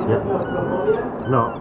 Yeah. No.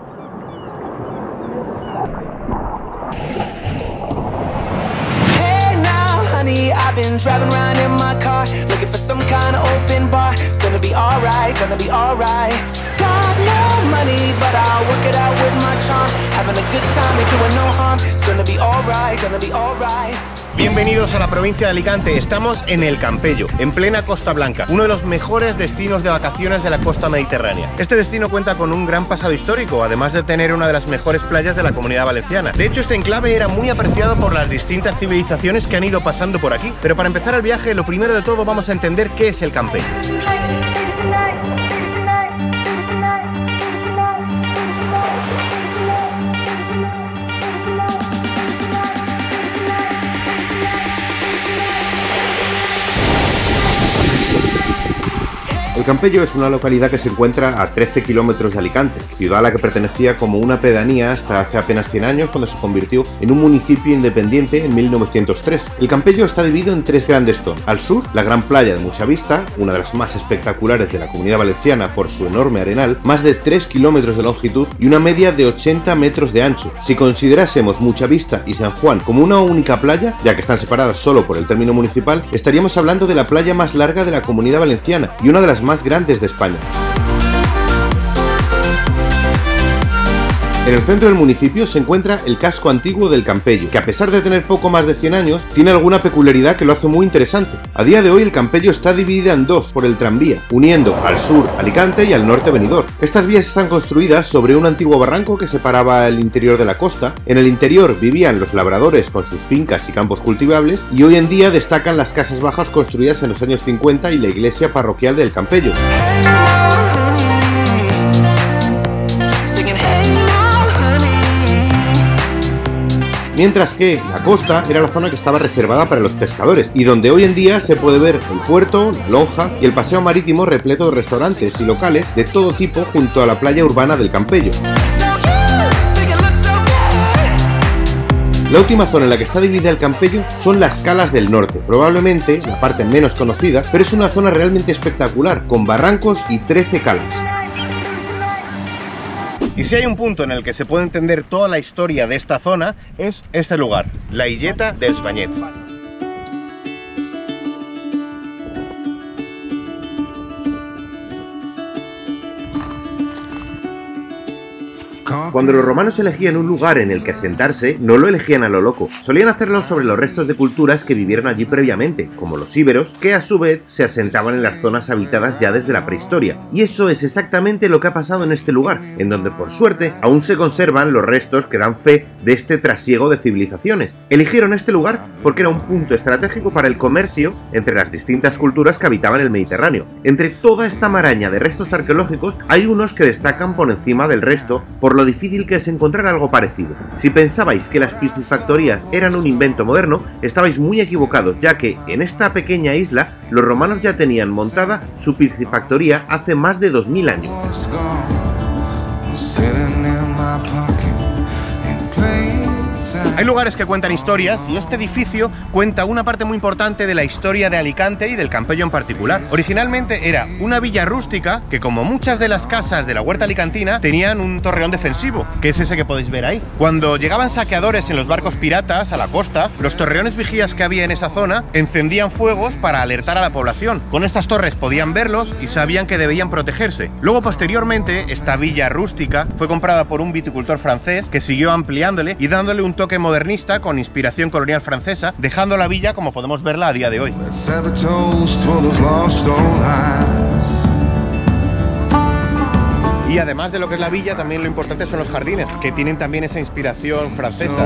Hey now, honey, I've been driving around in my car, looking for some kind of open bar. It's gonna be alright, gonna be alright. Got no money, but I'll work it out with my charm. Having a good time, ain't doing no harm. It's gonna be alright, gonna be alright. Bienvenidos a la provincia de Alicante. Estamos en El Campello, en plena Costa Blanca, uno de los mejores destinos de vacaciones de la costa mediterránea. Este destino cuenta con un gran pasado histórico, además de tener una de las mejores playas de la Comunidad Valenciana. De hecho, este enclave era muy apreciado por las distintas civilizaciones que han ido pasando por aquí. Pero para empezar el viaje, lo primero de todo vamos a entender qué es El Campello. El Campello es una localidad que se encuentra a 13 kilómetros de Alicante, ciudad a la que pertenecía como una pedanía hasta hace apenas 100 años, cuando se convirtió en un municipio independiente en 1903. El Campello está dividido en tres grandes zonas. Al sur, la gran playa de Mucha Vista, una de las más espectaculares de la Comunidad Valenciana por su enorme arenal, más de 3 kilómetros de longitud y una media de 80 metros de ancho. Si considerásemos Mucha Vista y San Juan como una única playa, ya que están separadas solo por el término municipal, estaríamos hablando de la playa más larga de la Comunidad Valenciana y una de las más grandes de España. En el centro del municipio se encuentra el casco antiguo del Campello, que a pesar de tener poco más de 100 años, tiene alguna peculiaridad que lo hace muy interesante. A día de hoy el Campello está dividida en dos por el tranvía, uniendo al sur Alicante y al norte Benidorm. Estas vías están construidas sobre un antiguo barranco que separaba el interior de la costa. En el interior vivían los labradores con sus fincas y campos cultivables, y hoy en día destacan las casas bajas construidas en los años 50 y la iglesia parroquial del Campello. Mientras que la costa era la zona que estaba reservada para los pescadores y donde hoy en día se puede ver el puerto, la lonja y el paseo marítimo repleto de restaurantes y locales de todo tipo junto a la playa urbana del Campello. La última zona en la que está dividida el Campello son las Calas del Norte, probablemente la parte menos conocida, pero es una zona realmente espectacular, con barrancos y 13 calas. Y si hay un punto en el que se puede entender toda la historia de esta zona, es este lugar, la Illeta dels Banyets. Cuando los romanos elegían un lugar en el que asentarse, no lo elegían a lo loco. Solían hacerlo sobre los restos de culturas que vivieron allí previamente, como los íberos, que a su vez se asentaban en las zonas habitadas ya desde la prehistoria. Y eso es exactamente lo que ha pasado en este lugar, en donde por suerte aún se conservan los restos que dan fe de este trasiego de civilizaciones. Eligieron este lugar porque era un punto estratégico para el comercio entre las distintas culturas que habitaban el Mediterráneo. Entre toda esta maraña de restos arqueológicos, hay unos que destacan por encima del resto por lo difícil que es encontrar algo parecido. Si pensabais que las piscifactorías eran un invento moderno, estabais muy equivocados, ya que en esta pequeña isla los romanos ya tenían montada su piscifactoría hace más de 2000 años. Hay lugares que cuentan historias y este edificio cuenta una parte muy importante de la historia de Alicante y del Campello en particular. Originalmente era una villa rústica que, como muchas de las casas de la huerta alicantina, tenían un torreón defensivo, que es ese que podéis ver ahí. Cuando llegaban saqueadores en los barcos piratas a la costa, los torreones vigías que había en esa zona encendían fuegos para alertar a la población. Con estas torres podían verlos y sabían que debían protegerse. Luego, posteriormente, esta villa rústica fue comprada por un viticultor francés que siguió ampliándole y dándole un toque modernista con inspiración colonial francesa, dejando la villa como podemos verla a día de hoy. Y además de lo que es la villa, también lo importante son los jardines, que tienen también esa inspiración francesa.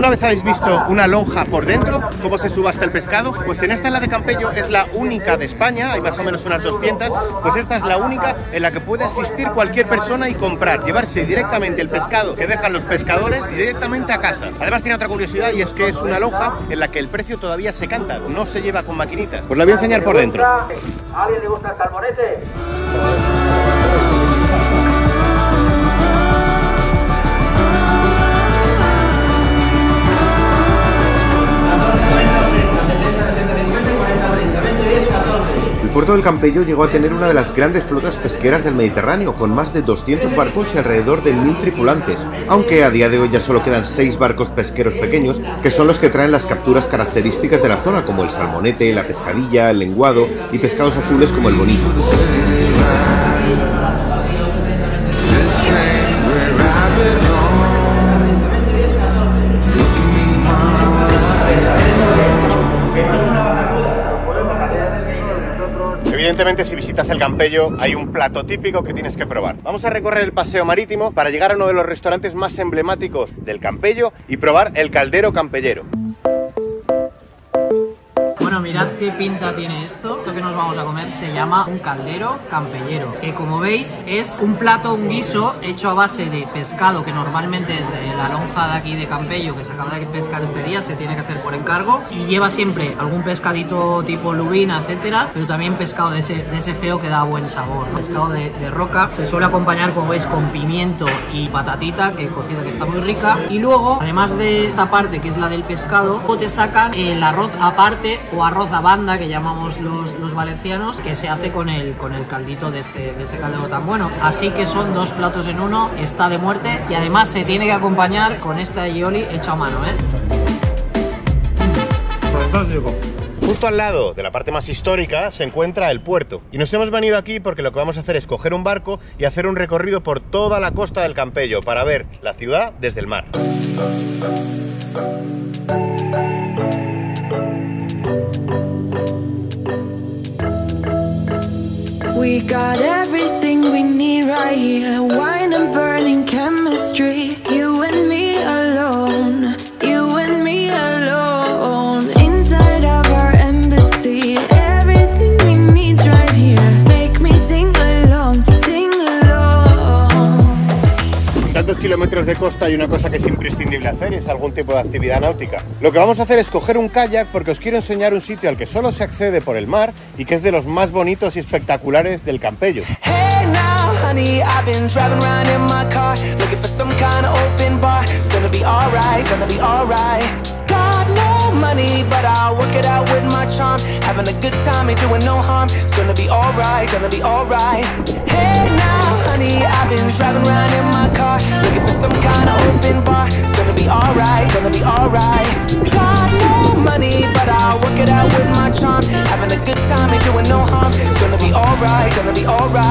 ¿Alguna vez habéis visto una lonja por dentro? ¿Cómo se subasta el pescado? Pues en esta, en la de Campello, es la única de España, hay más o menos unas 200, pues esta es la única en la que puede asistir cualquier persona y comprar, llevarse directamente el pescado que dejan los pescadores y directamente a casa. Además tiene otra curiosidad y es que es una lonja en la que el precio todavía se canta, no se lleva con maquinitas. Pues la voy a enseñar por dentro. ¿A alguien le gusta el salmonete? El puerto del Campello llegó a tener una de las grandes flotas pesqueras del Mediterráneo, con más de 200 barcos y alrededor de 1000 tripulantes, aunque a día de hoy ya solo quedan 6 barcos pesqueros pequeños, que son los que traen las capturas características de la zona, como el salmonete, la pescadilla, el lenguado y pescados azules como el bonito. Evidentemente, si visitas el Campello hay un plato típico que tienes que probar. Vamos a recorrer el paseo marítimo para llegar a uno de los restaurantes más emblemáticos del Campello y probar el caldero campellero. Bueno, mirad qué pinta tiene esto. Esto que nos vamos a comer se llama un caldero campellero, que como veis es un plato, un guiso hecho a base de pescado, que normalmente es de la lonja de aquí de Campello, que se acaba de pescar este día, se tiene que hacer por encargo, y lleva siempre algún pescadito tipo lubina, etcétera, pero también pescado de ese feo que da buen sabor, ¿no? Pescado de roca. Se suele acompañar, como veis, con pimiento y patatita, que cocida, que está muy rica. Y luego, además de esta parte que es la del pescado, luego te sacan el arroz aparte, o arroz a banda, que llamamos los valencianos, que se hace con el caldito de este caldero tan bueno. Así que son 2 platos en uno, está de muerte, y además se tiene que acompañar con esta aioli hecho a mano, Fantástico. Justo al lado de la parte más histórica se encuentra el puerto, y nos hemos venido aquí porque lo que vamos a hacer es coger un barco y hacer un recorrido por toda la costa del Campello para ver la ciudad desde el mar. We got everything we need right here. Wine and burning chemistry. You and me alone. You and me alone. Inside of our embassy. Everything we need right here. Make me sing along. Sing along. Con tantos kilómetros de costa hay una cosa que es imprescindible hacer, es algún tipo de actividad náutica. Lo que vamos a hacer es coger un kayak porque os quiero enseñar un sitio al que solo se accede por el mar y que es de los más bonitos y espectaculares del Campello. Hey now, honey, I've been driving around in my car, looking for some kind of open bar. It's gonna be alright, gonna be alright. Got no money, but I'll work it out with my charm. Having a good time, ain't doing no harm. It's gonna be alright, gonna be alright. Hey now, honey, I've been driving around in my car, looking for some kind of open bar. It's gonna be alright, gonna be alright. Got no money, but I'll work it out with my charm. Having a good time, ain't doing no harm. It's gonna be alright, gonna be alright.